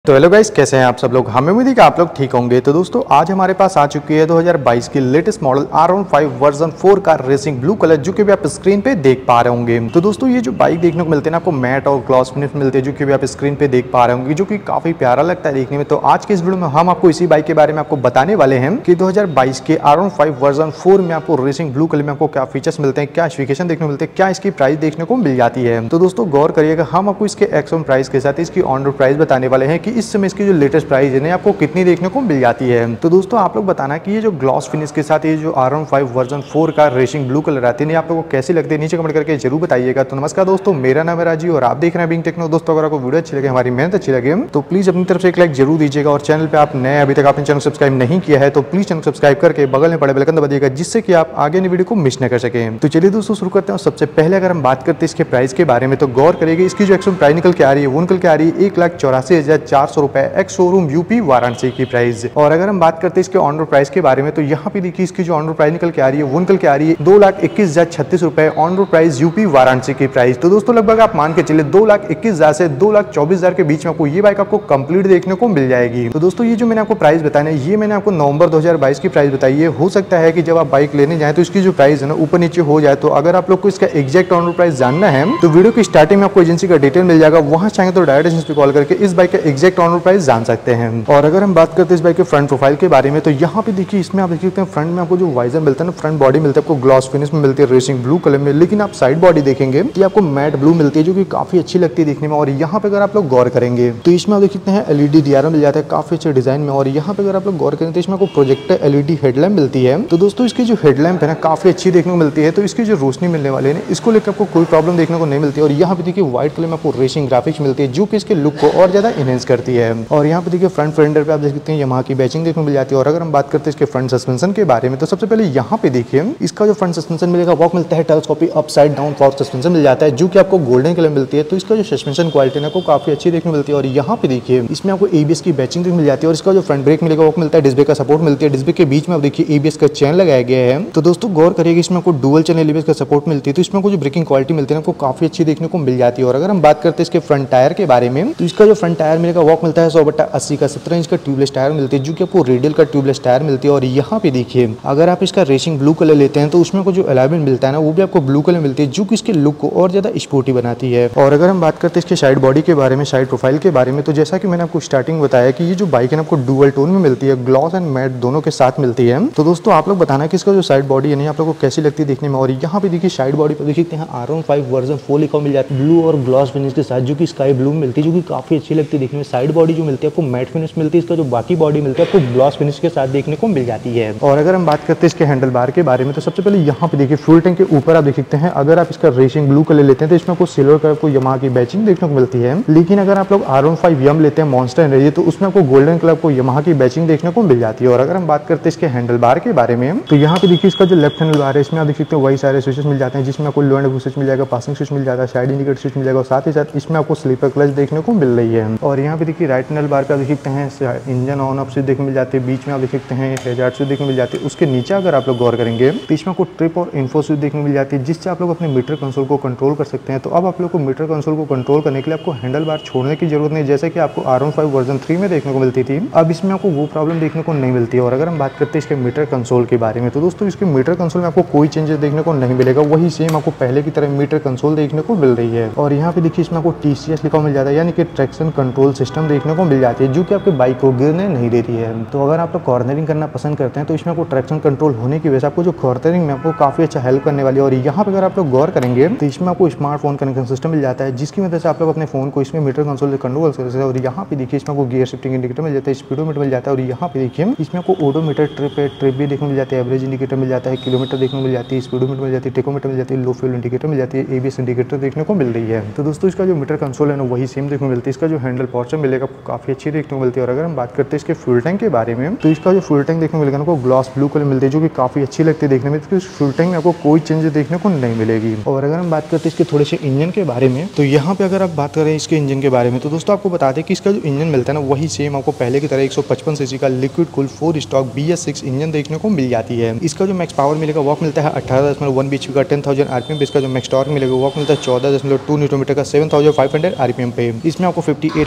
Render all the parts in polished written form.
तो hello guys, कैसे हैं आप सब लोग। हमें उम्मीद है कि आप लोग ठीक होंगे। तो दोस्तों आज हमारे पास आ चुकी है 2022 की लेटेस्ट मॉडल R15 वर्जन 4 का रेसिंग ब्लू कलर, जो कि भी आप स्क्रीन पे देख पा रहे होंगे। तो दोस्तों ये जो बाइक देखने को मिलते हैं ना, आपको मैट और ग्लॉस फिनिश मिलते हैं, जो कि भी आप स्क्रीन पे देख पा रहे होंगे, जो कि काफी प्यारा लगता है देखने में। तो आज के इस वीडियो में हम आपको इसी बाइक के बारे में आपको बताने वाले हैं कि 2022 के R15 वर्जन 4 में आपको रेसिंग ब्लू कलर में आपको क्या फीचर्स मिलते हैं, क्या स्पेसिफिकेशन देखने को मिलते हैं, क्या इसकी प्राइस देखने को मिल जाती है। तो दोस्तों गौर करिएगा, हम आपको इसके एक्चुअल प्राइस के साथ इसकी ऑन रोड प्राइस बताने वाले हैं कि इस समय इसकी जो लेटेस्ट प्राइस है आपको कितनी देखने को मिल जाती है। तो दोस्तों आप लोग बताना कि ये जो ग्लॉस फिनिश के साथ ये जो R15 वर्जन 4 का रेसिंग ब्लू कलर आती है, आप लोगों को कैसी लगती है नीचे कमेंट करके जरूर बताइएगा। तो नमस्कार दोस्तों, मेरा नाम है राजीव और आप देख रहे हैं बिंग टेक्नो। दोस्तों अगर आपको वीडियो अच्छी लगे, हमारी मेहनत अच्छी लगे, तो प्लीज अपनी तरफ से एक लाइक जरूर दीजिएगा। और चैनल पे आप नए अभी तक आपने चैनल सब्सक्राइब नहीं किया है तो प्लीज चैनल सब्सक्राइब करके बगल में बड़े बेल आइकन दबा दीजिएगा, जिससे कि आप आगे वीडियो को मिस न कर सके। तो चलिए दोस्तों शुरू करते हैं। सबसे पहले अगर हम बात करते हैं इसके प्राइस के बारे में, तो गौर करिएगा इसकी जो एक्चुअल प्राइस निकल के आ रही है वो निकल के आ रही है 1,84,400 रुपए एक्स शोरूम यूपी वाराणसी की प्राइस। और अगर हम बात करते हैं इसके ऑन रोड प्राइस के बारे में, तो यहाँ पे देखिए इसकी जो ऑन रोड प्राइस निकल के आ रही है वो निकल के आ रही है 2,21,036 रुपए on road price UP Varanasi की प्राइस। तो दोस्तों लगभग आप मान के चलिए 2,21,000 से 2,24,000 के बीच में आपको ये बाइक आपको कंप्लीट देखने को मिल जाएगी। तो दोस्तों ये जो मैंने आपको प्राइस बताया है, ये मैंने आपको नवंबर 2022 की प्राइस बताई है। हो सकता है कि जब आप बाइक लेने जाए तो इसकी जो प्राइस है ना ऊपर नीचे हो जाए। तो अगर आप लोग को इसका एग्जैक्ट ऑन रोड प्राइस जानना है तो वीडियो की स्टार्टिंग में आपको एजेंसी का डिटेल मिल जाएगा, वहां चाहेंगे तो डायरेक्ट एजेंसी पे कॉल करके इस बाइक का एग्जैक्ट ऑन रोड प्राइस जान सकते हैं। और अगर हम बात करते हैं इस बाइक के फ्रंट प्रोफाइल के बारे में, तो यहाँ पे देखिए इसमें आप देख सकते हैं फ्रंट में आपको जो वाइजर मिलता है ना, फ्रंट बॉडी मिलता है आपको ग्लॉस फिनिश में मिलती है रेसिंग ब्लू कलर में। लेकिन आप साइड बॉडी देखेंगे तो आपको मैट ब्लू मिलती है, जो कि काफी अच्छी लगती है देखने में। और यहाँ पे अगर आप लोग गौर करेंगे तो इसमें आप देख सकते हैं एलईडी डीआरएल मिल जाता है काफी अच्छे डिजाइन में। और यहाँ पे अगर आप लोग गौर करें तो इसमें आपको प्रोजेक्टर एलईडी हेडलैम्प मिलती है। तो दोस्तों इसकी जो हेडलैम्प है ना काफी अच्छी देखने को मिलती है। तो इसकी जो रोशनी मिलने वाली है इसको लेकर आपको कोई प्रॉब्लम देखने को नहीं मिलती है। और यहाँ पे देखिए व्हाइट कलर में आपको रेसिंग ग्राफिक्स मिलती है, जो कि इसके लुक को और ज्यादा इनहेंस करती है। और यहाँ पे देखिए फ्रंट फेंडर पे आप देख सकते हैं यामाहा की बैचिंग देखने को मिल जाती है। और अगर हम बात करते हैं इसके फ्रंट सस्पेंशन के बारे में, तो सबसे पहले यहाँ पे देखिए इसका जो फ्रंट सस्पेंशन मिलेगा वो मिलता है telescopic upside down fork suspension मिल जाता है, जो कि आपको गोल्डन कलर मिलती है। तो इसका जो सस्पेंशन क्वालिटी है को काफी अच्छी देखने को मिलती है। और यहाँ पे देखिए इसमें आपको एबीएस की बैचिंग मिल जाती है। और इसका जो फ्रंट ब्रेक मिलेगा वो मिलता है डिस्क ब्रेक का सपोर्ट मिलती है। डिस्क ब्रेक के बीच में आप देखिए एबीएस का चैन लगाया गया है। तो दोस्तों गौर करिएगा इसमें आपको डुअल चैनल एबीएस का सपोर्ट मिलती है। तो इसमें जो ब्रेकिंग क्वालिटी मिलती है आपको काफी अच्छी देखने को मिल जाती है। और अगर हम बात करते हैं इसके फ्रंट टायर के बारे में, तो इसका जो फ्रंट टायर मिलेगा वो मिलता है 100/80 का 17 इंच का ट्यूबलेस टायर मिलती है, जो कि आपको रेडियल का ट्यूबलेस टायर मिलती है। और यहाँ पे देखिए अगर आप इसका रेसिंग ब्लू कलर लेते हैं तो उसमें को जो अलाइनमेंट मिलता है ना वो भी आपको ब्लू कलर मिलती है, जो कि इसके लुक को और ज्यादा स्पोर्टी बनाती है। और अगर हम बात करते हैं इसके साइड बॉडी के बारे में, साइड प्रोफाइल के बारे में, तो जैसा कि मैंने आपको स्टार्टिंग बताया कि ये जो बाइक है ना आपको डुअल टोन में मिलती है, ग्लॉस एंड मैट दोनों के साथ मिलती है। तो दोस्तों आप लोग बताना कि इसका जो साइड बॉडी है आप लोगों को कैसी लगती है देखने में। और यहाँ पे देखिए साइड बॉडी पे देख सकते हैं R15 वर्जन 4 लिखा मिल जाता है ब्लू और ग्लॉस फिनिश के साथ, जो कि स्काई ब्लू मिलती है, जो कि काफी अच्छी लगती है देखने में। साइड बॉडी जो मिलती है आपको मैट फिनिश मिलती है, इसका जो बाकी बॉडी मिलती है आपको ग्लॉस फिनिश के साथ देखने को मिल जाती है। और अगर हम बात करते हैं इसके हैंडल बार के बारे में, तो सबसे पहले यहाँ पे देखिए फ्यूल टैंक के ऊपर आप देख सकते हैं अगर आप इसका रेसिंग ब्लू कलर लेते हैं तो इसमें आपको सिल्वर कलर को यामाहा की बैचिंग देखने को मिलती है। लेकिन अगर आप लोग R15 यम लेते हैं मॉन्स्टर एनर्जी, तो उसमें आपको गोल्डन कलर को यामाहा की बैचिंग देखने को मिल जाती है। और अगर हम बात करते हैं इसके हैंडल बार के बारे में, तो यहाँ पे देखिए इसका जो लेफ्ट हैंडल बार है इसमें आप देख सकते हैं वही सारे स्विचेस मिल जाते हैं, जिसमें आपको लो एंड स्विच मिल जाएगा, पासिंग स्विच मिल जाता है, साइड इंडिकेटर स्विच मिल जाएगा, और साथ ही साथ इसमें आपको स्लीपर क्लच देखने को मिल रही है। और यहाँ पे देखिए राइट हैंडल बार पे आप देख सकते हैं इंजन ऑन ऑफ स्विच देखने मिल जाती है, बीच में आप देख सकते हैं हैजार्ड स्विच देखने मिल जाती है। उसके नीचे अगर आप लोग गौर करेंगे तो इसमें आपको ट्रिप और इन्फो स्विच देखने मिल जाती है, जिससे आप लोग अपने मीटर कंसोल को कंट्रोल कर सकते हैं। तो अब आप लोग को मीटर कंसोल को कंट्रोल करने के लिए आपको हैंडल बार छोड़ने की जरूरत नहीं, जैसे कि आपको R15 वर्जन 3 में देखने को मिलती थी। अब इसमें आपको वो प्रॉब्लम देखने को नहीं मिलती है। और अगर हम बात करते हैं इसके मीटर कंसोल के बारे में, तो दोस्तों इसके मीटर कंसोल में आपको कोई चेंजेस देखने को नहीं मिलेगा, वही सेम आपको पहले की तरह मीटर कंसोल देखने को मिल रही है। और यहाँ पे देखिए इसमें आपको TCS लिखा मिल जाता है, यानी कि ट्रैक्शन कंट्रोल सिस्टम देखने को मिल जाती है, जो कि आपके बाइक को गिरने नहीं देती है। तो अगर आप लोग कॉर्नरिंग करना पसंद करते हैं तो इसमें आपको ट्रैक्शन कंट्रोल होने की वजह से आपको जो कॉर्नरिंग में आपको काफी अच्छा हेल्प करने वाली है। और यहाँ पे अगर आप लोग गौर करेंगे तो इसमें आपको स्मार्टफोन कनेक्शन सिस्टम मिल जाता है, जिसकी वजह से आप लोग अपने फोन को इसमें मीटर कंसोल से कंट्रोल कर सकते हैं। और यहाँ पे देखिए इसमें आपको गियर शिफ्टिंग इंडिकेटर मिल जाता है, स्पीडोमीटर मिल जाता है। और यहाँ पे देखिए इसमें आपको ओडोमीटर, ट्रिप भी देखने मिल जाता है, एवरेज इंडिकेटर मिल जाता है, किलोमीटर देखने मिल जाती है, स्पीडोमीटर मिल जाती है, टेकोमीटर मिल जाती है, लो फ्यूल इंडिकेटर मिल जाती है, एबीएस इंडिकेटर देखने को मिल रही है। तो दोस्तों इसका जो मीटर कंसोल है ना वही सेम देखने को मिलती है। इसका जो हैंडल पोर्शन मिलेगा काफी अच्छी देखने को मिलती है। और अगर हम बात करते हैं इसके फ्यूल टैंक के बारे में, तो इसका जो फ्यूल टैंक देखने को मिलेगा ना ग्लॉस ब्लू कलर मिलती है, जो कि काफी अच्छी लगती है देखने में। तो फ्यूल टैंक में आपको कोई चेंज देखने को नहीं मिलेगी। और अगर हम बात करते हैं इसके थोड़े से इंजन के बारे में, तो यहाँ पे अगर आप बात करें इसके इंजन के बारे में, तो दोस्तों आपको बता दें कि इसका जो इंजन मिलता है ना वही सेम आपको पहले की तरह 155 सीसी का liquid cool 4 stock BS6 engine देखने को मिल जाती है। इसका जो मैक्स पावर मिलेगा वो मिलता है 18.1 bhp का 10,000 RPM। इसका जो मैक्स टॉर्क मिलेगा वो मिलता है 14.2 न्यूटन मीटर का 7,500 RPM पे। इसमें आपको 58 mm का बोर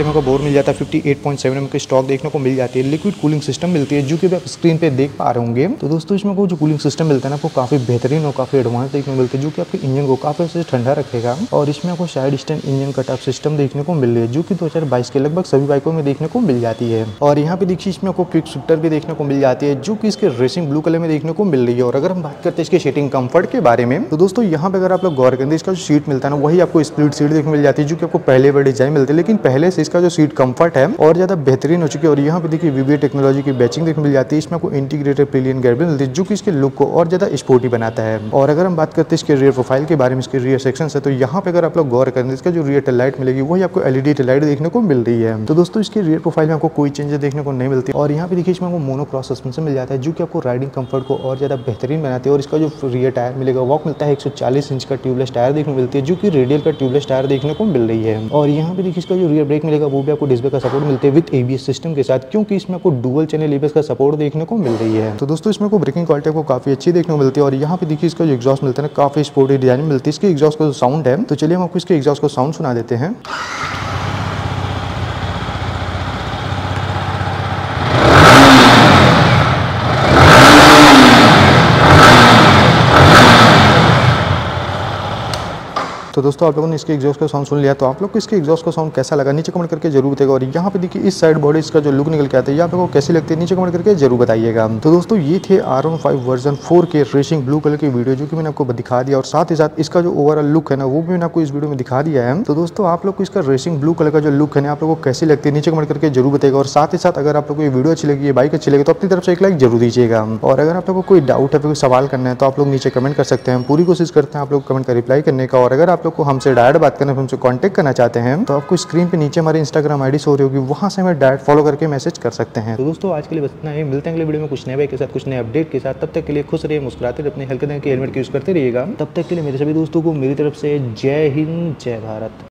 मिल जाता है 58.7 mm की स्टॉक देखने को मिल जाती है। लिक्विड कूलिंग सिस्टम मिलती है जो कि आप स्क्रीन पे देख पा रहे होंगे। तो दोस्तों इसमें को जो कूलिंग सिस्टम मिलता है ना, आपको काफी बेहतरीन और काफी एडवांस देखने को मिलता है जो कि आपके इंजन को काफी अच्छे से ठंडा रखेगा। और इसमें आपको side stand engine cutoff system देखने को मिल रही है जो कि 2022 के लगभग सभी बाइकों में देखने को मिल जाती है। और यहाँ पे देखिए इसमें आपको क्विक शिफ्टर भी देखने को मिल जाती है जो कि इसके रेसिंग ब्लू कलर में देखने को मिल रही है। और अगर हम बात करते हैं इसके सीटिंग कंफर्ट के बारे में, तो दोस्तों यहाँ पे अगर आप लोग गौर करें इसका जो सीट मिलता है ना, वही आपको स्प्लिट सीट देखने को मिल जाती है जो कि आपको पहले बड़े डिजाइन मिलते हैं, लेकिन पहले से इसका जो सीट कंफर्ट है और ज्यादा बेहतरीन हो चुकी है। और यहाँ पे देखिए वीबीए टेक्नोलॉजी की बैचिंग देखने को मिल जाती है। इसमें आपको इंटीग्रेटेड पिलियन गेयर भी मिलती है जो कि इसके लुक को और ज्यादा स्पोर्टी बनाता है। और अगर हम बात करते हैं इसके रियर प्रोफाइल के बारे में, इसके रियर सेक्शन है, तो यहाँ पे अगर आप लोग गौर करें इसका जो रियर टेल लाइट मिलेगी वही आपको एलईडी टेल लाइट देखने को मिल रही है। तो दोस्तों इसके रियर प्रोफाइल में आपको कोई चेंजेस देखने को नहीं मिलती। और यहाँ पे देखिए इसमें आपको मोनोक्रॉस सस्पेंशन मिल जाता है जो कि आपको राइडिंग कंफर्ट को और ज्यादा बेहतरीन बनाती है। और इसका जो रियर टायर मिलेगा वो मिलता है 140 इंच का ट्यूबलेस टायर देखने को मिलती है जो कि रेडियल का ट्यूबलेस टायर देखने को मिल रही है। और यहाँ पे देखिए इसका जो रियर ब्रेक मिलेगा वो भी आपको डिस्क ब्रेक का सपोर्ट मिलते हैं विद एबीएस सिस्टम के साथ, क्योंकि इसमें आपको डुअल चैनल एबीएस का सपोर्ट देखने को मिल रही है। तो दोस्तों इसमें को ब्रेकिंग क्वालिटी आपको काफी अच्छी देखने को मिलती है। और यहाँ पे देखिए इसका जो एग्जॉस्ट मिलता है ना, काफी स्पोर्टी डिजाइन मिलती है। इसके एग्जॉस्ट का जो साउंड है, तो चलिए हम आपको इसके एग्जॉस्ट का साउंड सुना देते हैं। तो दोस्तों आप लोगों ने इसके एग्जॉस्ट का साउंड सुन लिया, तो आप लोग को इसके एग्जॉस्ट का साउंड कैसा लगा नीचे कमेंट करके जरूर बताइएगा। और यहाँ पे देखिए इस साइड बॉडी इसका जो लुक निकल के आता है, ये आप लोगों को कैसी लगती है नीचे कमेंट करके जरूर बताइएगा। तो दोस्तों ये थे R15 वर्जन 4 के रेसिंग ब्लू कलर की वीडियो जो कि मैंने आपको दिखा दिया। और साथ ही साथ इसका जो ओवरऑल लुक है ना, वो भी मैंने आपको इस वीडियो में दिखा दिया है। तो दोस्तों आप लोग को इसका रेसिंग ब्लू कलर का जो लुक है ना, आप लोगों को कैसी लगती है नीचे कमेंट करके जरूर बताइएगा। और साथ ही साथ अगर आप लोग को ये वीडियो अच्छी लगी, ये बाइक अच्छी लगी, तो अपनी तरफ से एक लाइक जरूर दीजिएगा। और अगर आप लोग को कोई डाउट है, कोई सवाल करना है, तो आप लोग नीचे कमेंट कर सकते हैं। हम पूरी कोशिश करते हैं आप लोग कमेंट का रिप्लाई करने का। और अगर आप लोग को हमसे डायरेक्ट बात करना, हमसे कांटेक्ट करना चाहते हैं, तो आपको स्क्रीन पे नीचे हमारे इंस्टाग्राम आईडी शो हो रही होगी, वहां से हमें डायरेक्ट फॉलो करके मैसेज कर सकते हैं। तो दोस्तों आज के लिए बस इतना ही, मिलते हैं अगले वीडियो में कुछ नए बाइक के साथ, कुछ नए अपडेट के साथ। तब तक के लिए खुश रहिए, मुस्कुराते रहिए, अपने हल्के रंग के हेलमेट यूज करते रहिएगा। तब तक के लिए मेरे सभी दोस्तों को मेरी तरफ से जय हिंद, जय भारत।